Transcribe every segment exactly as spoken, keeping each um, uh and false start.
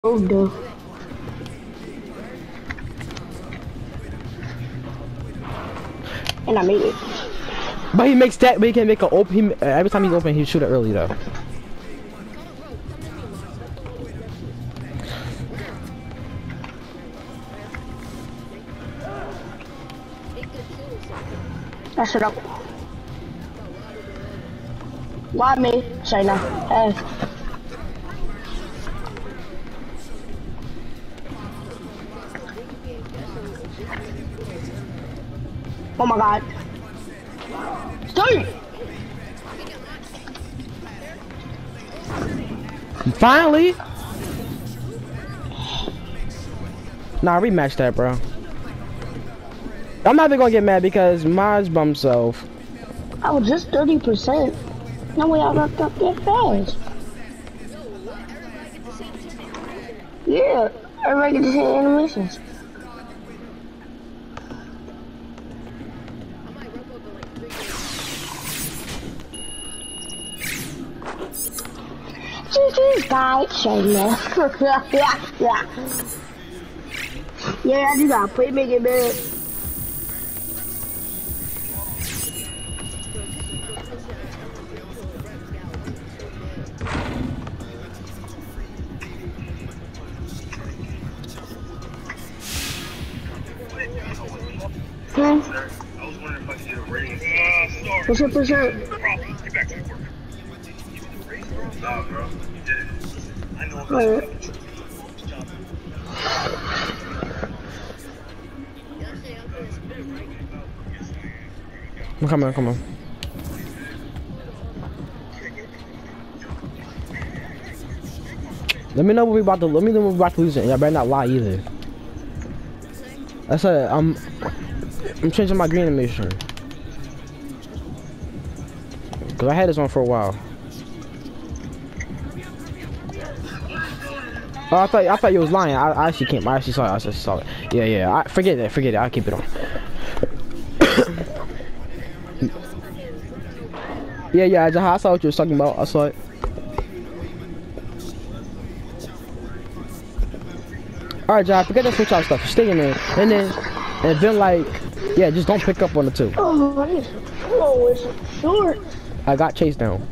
Oh no. And I made it. But he makes that, but he can make an open. He, uh, every time he's open, he shoot it early though. That's it up. Why me? China. Hey. Oh my god. Dude! Finally! Nah, rematch that, bro. I'm not even gonna get mad because mine's by himself. I was just thirty percent. No way I got up that fast. Yeah, everybody gets the same animations. This guy, China. yeah, yeah. Yeah, I do got play make it bad. Hmm? I was wondering if I could get a raise. Uh, sorry. What's up, what's up? No problem. Get back to work. Give me the raise, bro? Nah, bro. You did it. I know I'm Alright. Come on, come on. Let me know what we about to. Let me know what we about to lose. Y'all better not lie either. I said I'm. I'm changing my green animation. Cause I had this on for a while. Oh, I thought I thought you was lying. I, I actually can't. I actually saw it. I actually saw it. Yeah, yeah. I, forget that. Forget it. I'll keep it on. yeah, yeah. I, I saw what you was talking about. I saw it. All right, John. Forget that switch out stuff. Stay in there, and then, and then like, yeah, just don't pick up on the two. Oh, my God. Oh, it's short. I got chased down.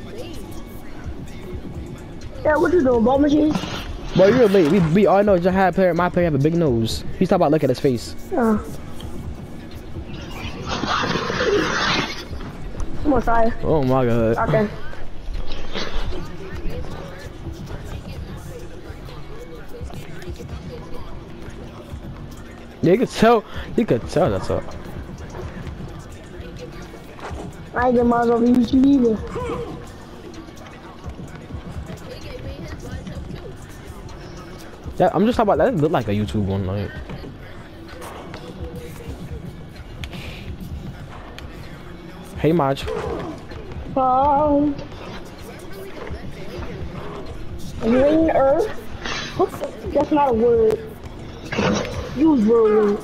Yeah, what you doing, ball machine? Boy, you're late. We, we all know Jahad player, my player have a big nose. He's talking about look at his face. Oh. Come on, sorry. Oh my god. Okay. Yeah, you could tell. You could tell that's up. I ain't get mine over YouTube either. Yeah, I'm just talking about that. It look like a YouTube one, like. Hey, Maj. Um. Green Earth. What the, that's not a word. Use word.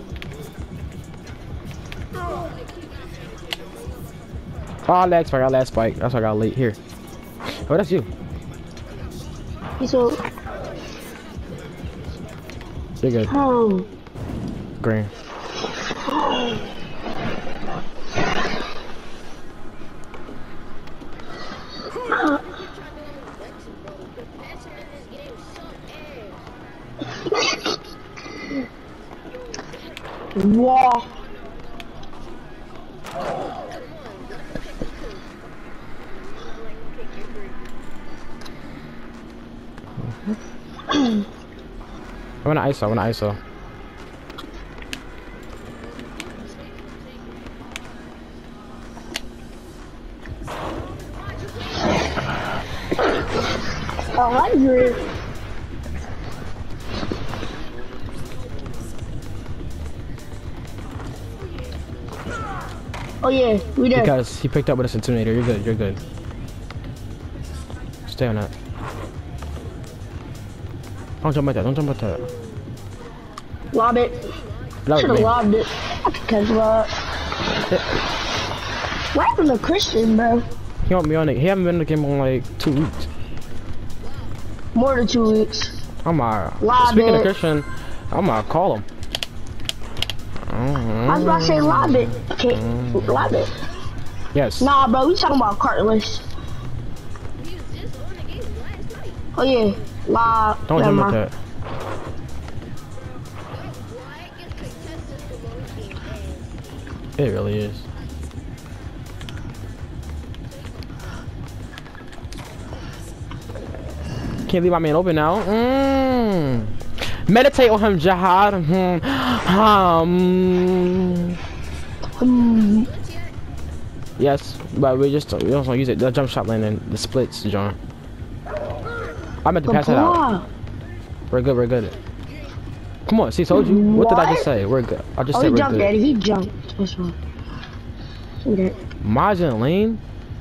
Oh, I lag spike. I lag spike. That's why I got late here. Oh, that's you. He's so. You're good. Oh. Green. Wow. I want an I S O. I want an I S O. A hundred. Oh yeah, we did. Because he picked up with a Centunator. You're good. You're good. Stay on that. Don't jump at that. Don't jump at that. Lob it. That Should have lobbed it. I could catch lob. What happened to Christian, bro? He won't be on it. He haven't been in the game in like two weeks. More than two weeks. I'm uh, Lob speaking it. of Christian, I'm gonna call him. I was about to say lob it. Okay, lob it. Yes. Nah, bro, we talking about cartless. Oh yeah, lob. Don't Never jump like mind. that. It really is. Can't leave my man open now. Mm. Meditate on him, Jihad. Mm. Um. Um, Yes, but we just we don't use it. The jump shot lane and the splits, John. I meant to pass that out. We're good. We're good. Come on, see, told you. What, what did I just say? We're good. I just oh, said he we're jumped, good. Daddy. He jumped. That's one. Okay. Maj in the lane.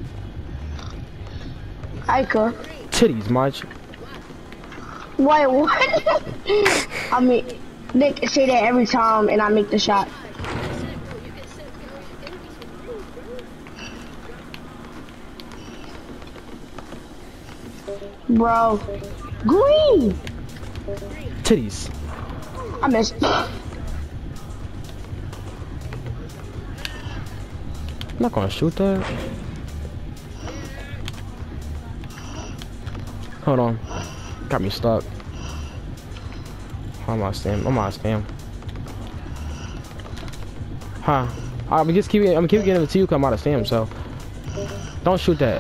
Ika. Titties, Maj. Wait, what? I mean, Nick say that every time, and I make the shot. Bro, green. Titties. I missed. I'm not gonna shoot that. Hold on. Got me stuck. How am I spam? I'm on spam. Huh. I'm just keep I'm gonna keep getting it to you because I'm out of spam, so don't shoot that.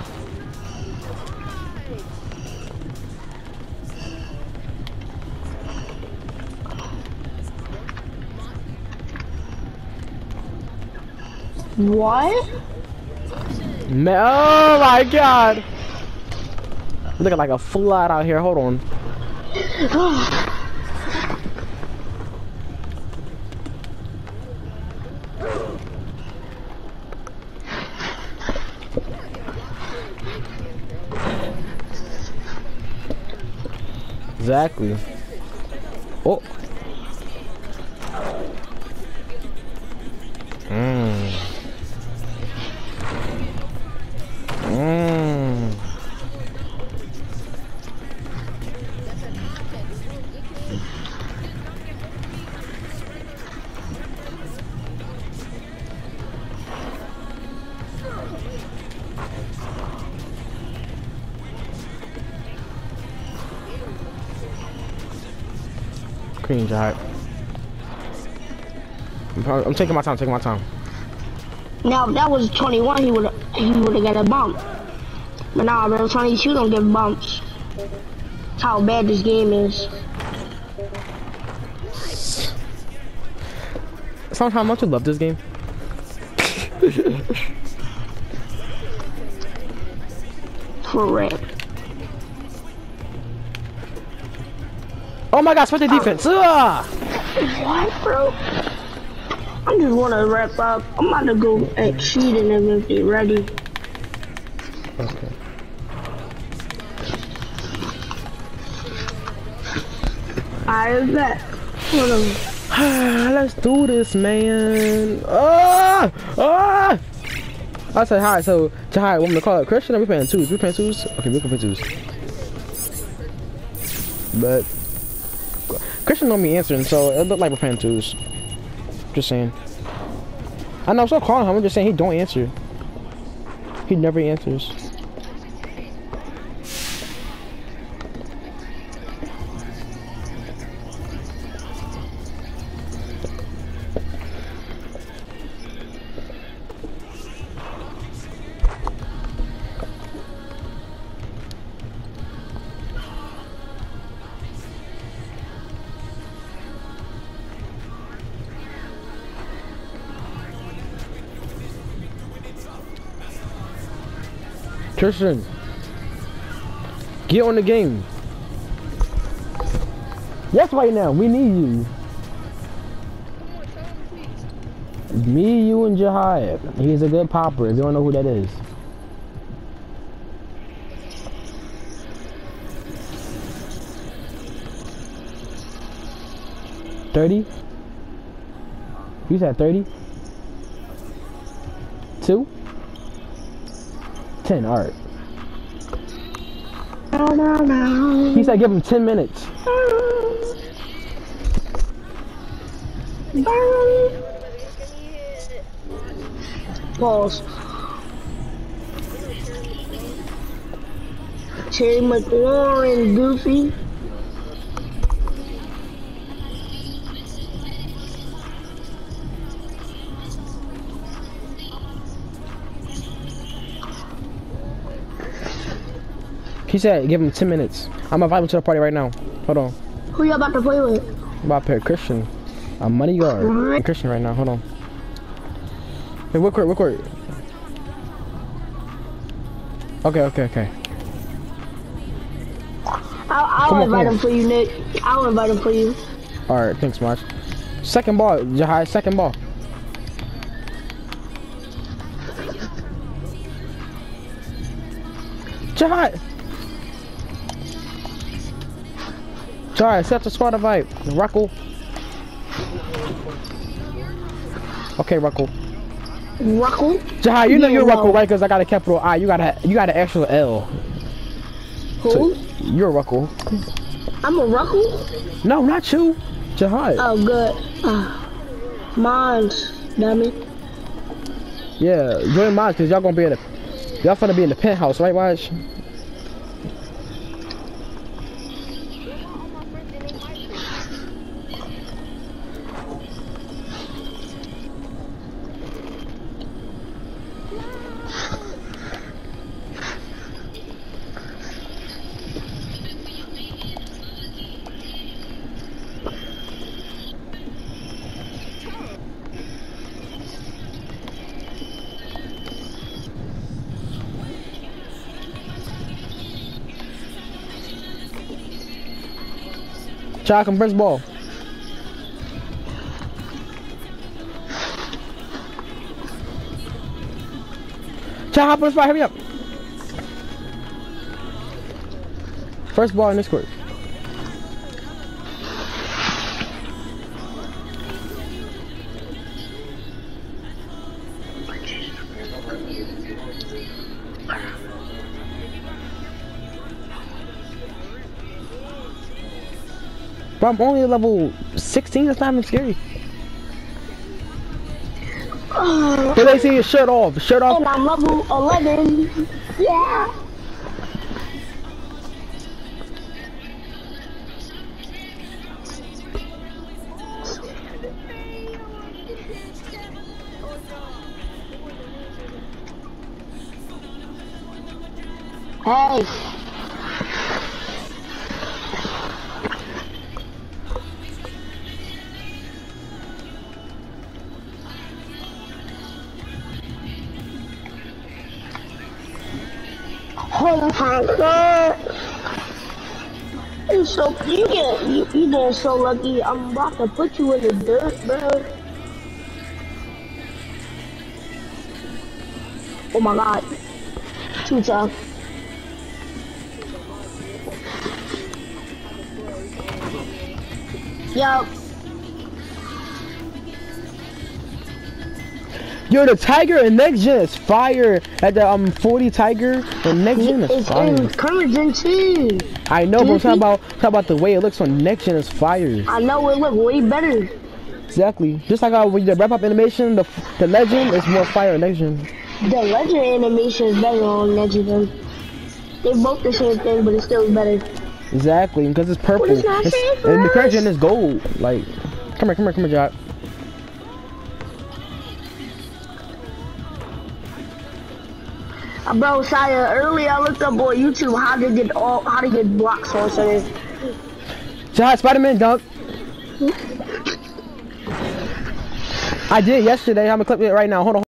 What? Man, oh my god! Looking like a flood out here. Hold on. Exactly. Oh. Mmm. Mmm. Green shot. I'm, probably, I'm taking my time, taking my time. Now if that was twenty-one, he would he would have got a bump. But now, bro, twenty-two don't get bumps. That's how bad this game is. Sometimes don't you love this game? For real. Oh my god, switch the defense. Ugh. What, bro? I just want to wrap up. I'm about to go and cheat and then if they ready. Okay. I bet. Hold on. Let's do this, man. Ah! Ah! I said hi, so hi, want me to call it Christian? Or we playing twos? We playing twos? Okay, we can play twos. But Christian don't be answering, so it look like we're playing twos. Just saying. I know, I'm still calling him. I'm just saying he don't answer. He never answers. Tristan, get on the game. Yes, right now. We need you. Me, you, and Jihad. He's a good popper. If you don't know who that is. Thirty. You said thirty. Two. ten, alright. He said give him ten minutes. Pause. Terry McLaurin, Goofy. He said give him ten minutes. I'm inviting him to the party right now. Hold on. Who you about to play with? I'm about to play Christian. A money guard. I'm Christian right now. Hold on. Hey, record, record. Okay, okay, okay. I'll, I'll on, invite him for you, Nick. I'll invite him for you. Alright, thanks, March. Second ball, Jahai, second ball. Jahai! Jahai, set the squad invite. Ruckle. Okay, Ruckle. Ruckle? Jahai, you know Yeah, you're no. Ruckle, right? Because I got a capital I. You got a, you got an actual L. Who? So, you're Ruckle. I'm a Ruckle? No, not you. Jahai. Oh, good. Uh, Mons, dummy. Yeah, join mine because y'all gonna be in the, y'all finna be in the penthouse, right, Watch? Chalk and first ball. Chalk, hop on the spot, hurry up. First ball in this court. Bro, I'm only level sixteen, that's not even scary. Uh, But they see your shirt off, shirt off. and I'm level eleven. Yeah. Hey. Oh my god. You're so you get you, you getting so lucky. I'm about to put you in the dirt, bro. Oh my god. Too tough. Yup. Yo, the Tiger and next gen is fire. At the um forty Tiger and next gen is It's fire. encouraging too. I know, but I'm Goofy. talking about talking about the way it looks on next gen is fire. I know it look way better. Exactly. Just like how with the wrap up animation, the the legend is more fire on next gen. The legend animation is better on Legend. They both the same thing, but it's still better. Exactly, because it's purple. What is that It's- saying for and the current us? gen is gold. Like, come here, come here, come here, Jock. Uh, bro, Saya, earlier I looked up on YouTube how to get all how to get block sorcerers. Jock, Spider-Man dunk. I did yesterday. I'm gonna clip it right now. Hold on.